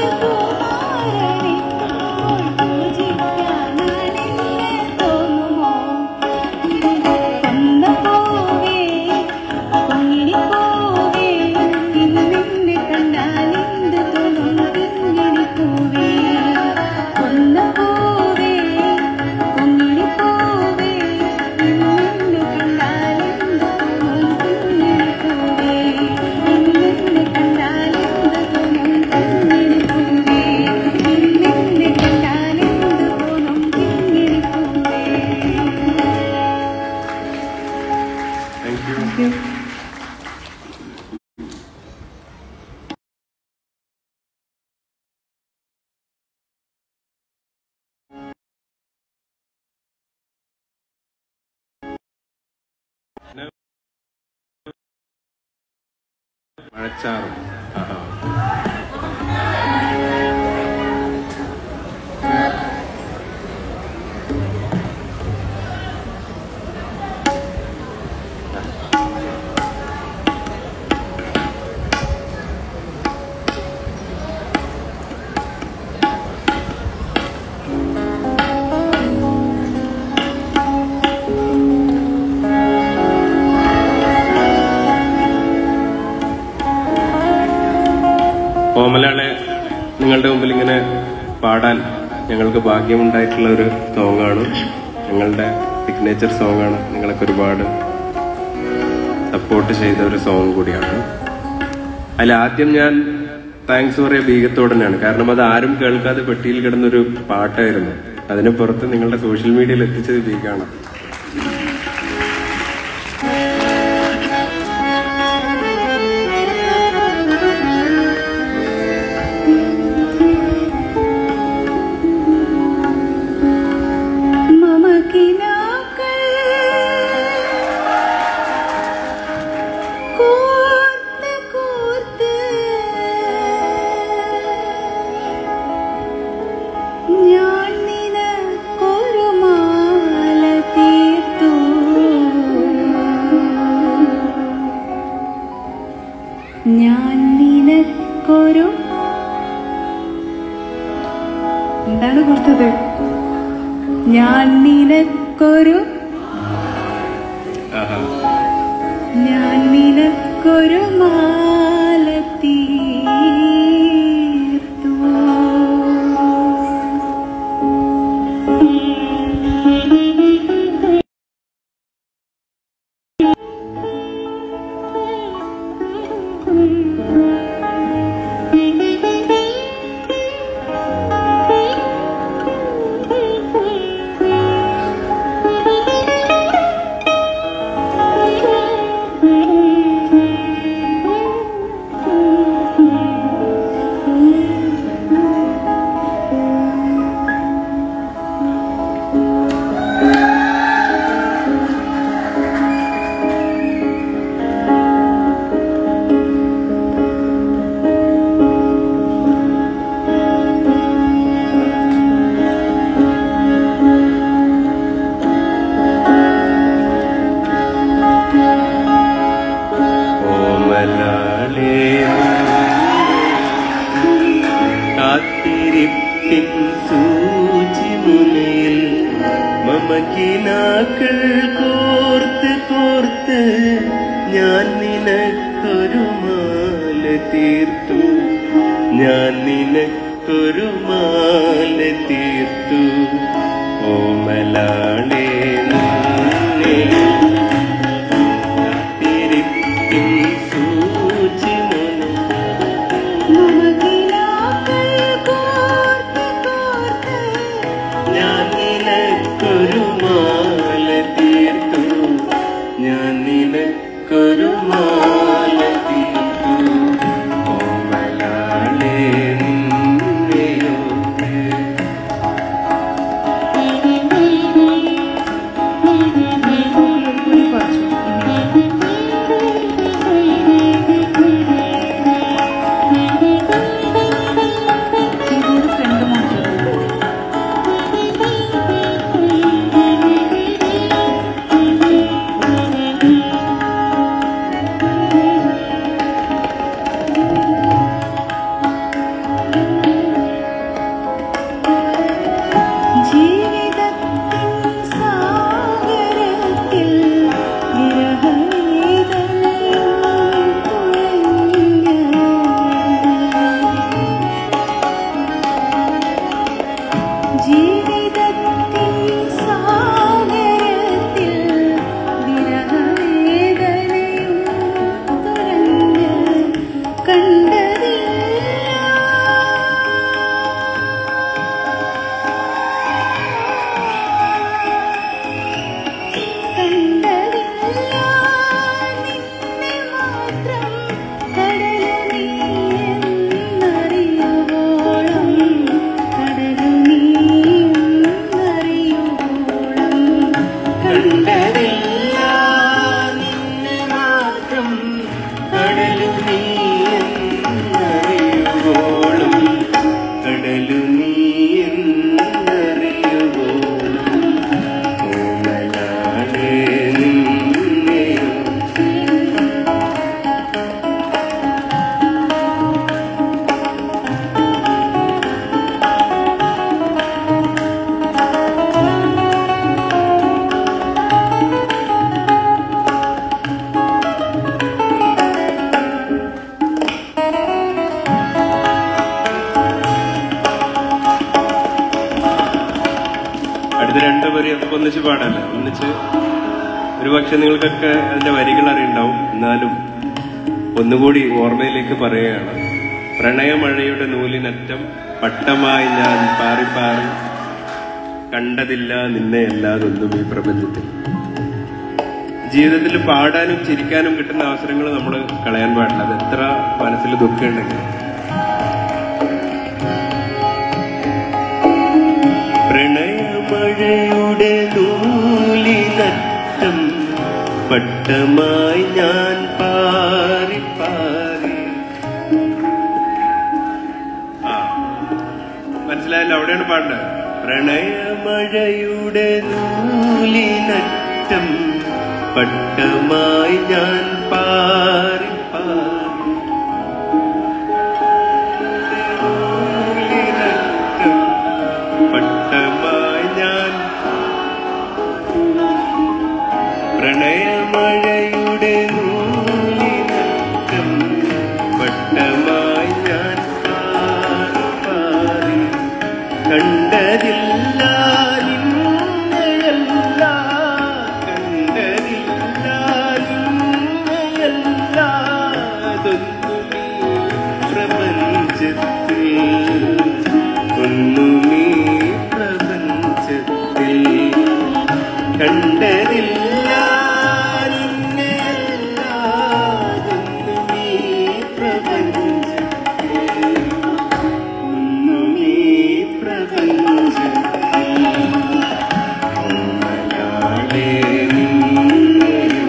മഴച്ചാറും കോമലകളെ നിങ്ങളുടെ മുമ്പിൽ ഇങ്ങനെ പാടാൻ ഞങ്ങൾക്ക് ഭാഗ്യമുണ്ടായിട്ടുള്ള ഒരു സോങ്ങാണ്, ഞങ്ങളുടെ സിഗ്നേച്ചർ സോങ്ങാണ്. നിങ്ങളൊക്കെ ഒരുപാട് സപ്പോർട്ട് ചെയ്ത ഒരു സോങ് കൂടിയാണ്. അതിൽ ആദ്യം ഞാൻ താങ്ക്സ് പറയാ ബീഗത്തോട് തന്നെയാണ്. കാരണം അത് ആരും കേൾക്കാതെ പെട്ടിയിൽ കിടന്നൊരു പാട്ടായിരുന്നു. അതിന് പുറത്ത് നിങ്ങളുടെ സോഷ്യൽ മീഡിയയിൽ എത്തിച്ചത് ബീഗാണ്. ഞാൻ നിനക്കൊരു എന്താണ് കൊടുത്തത്? ഞാൻ നിനക്കൊരു മാല തീർത്തു. കാത്തിരിപ്പിൻ സൂചിമുനയിൽ മമകിനാക്കൾ കോർത്ത് കോർത്ത് ഞാൻ നിനക്കൊരു മാല തീർത്തു. ഞാൻ നിനക്കൊരു മാല തീർത്തു. ഓമലാളേ കാത്തിരിപ്പിൻ ഇത് രണ്ടുപേരും അതൊക്കെ ഒന്നിച്ച് പാടല്ല, ഒന്നിച്ച് ഒരുപക്ഷെ നിങ്ങൾക്കൊക്കെ അതിന്റെ വരികൾ അറിയുണ്ടാവും. എന്നാലും ഒന്നുകൂടി ഓർമ്മയിലേക്ക് പറയുകയാണ്. പ്രണയമഴയുടെ നൂലിനറ്റം പട്ടമായി ഞാൻ പാറി പാറി കണ്ടതില്ല നിന്നെ അല്ലാതൊന്നും ഈ പ്രപഞ്ചത്തിൽ. ജീവിതത്തിൽ പാടാനും ചിരിക്കാനും കിട്ടുന്ന അവസരങ്ങൾ നമ്മൾ കളയാൻ പാടില്ല. അത് എത്ര മനസ്സിൽ ദുഃഖമുണ്ടെങ്കിൽ. പ്രണയമഴയുടെ നൂലിനറ്റം പട്ടമായി ഞാൻ പാറി പാറി. മനസ്സിലായല്ലോ, അവിടെയാണ് പാടേണ്ടത്. പ്രണയമഴയുടെ നൂലിനറ്റം പട്ടമായി ഞാൻ പാറി പാറി. പട്ടമായി ഞാൻ പ്രണയമഴയുടെ നൂലിനറ്റം പട്ടമായി ഞാൻ പാറി പാറി. കണ്ടതില്ല നിന്നെയല്ല, കണ്ടതില്ല നിന്നെയല്ല, അതൊന്നുമീ പ്രപഞ്ചത്തിൽ, ഒന്നുമീ പ്രപഞ്ചത്തിൽ. കണ്ടതില്ല നിന്നെയല്ല, അതൊന്നുമീ പ്രപഞ്ചത്തിൽ, ഒന്നുമീ പ്രപഞ്ചത്തിൽ. മലയാളേ നിന്നെയോ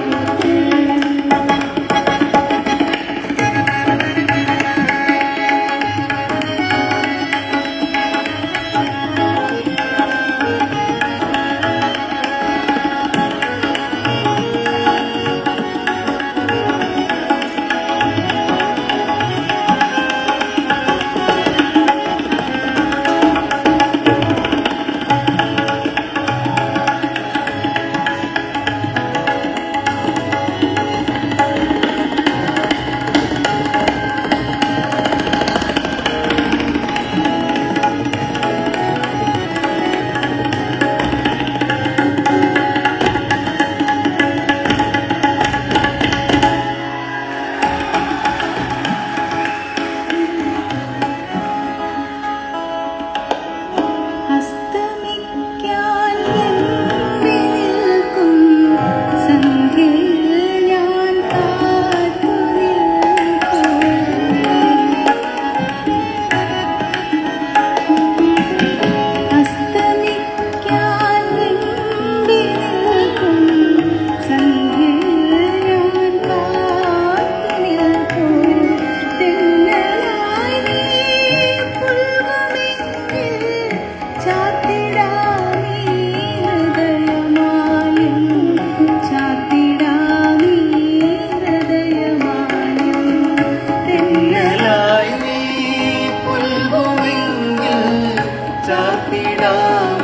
ചാർത്തിടാം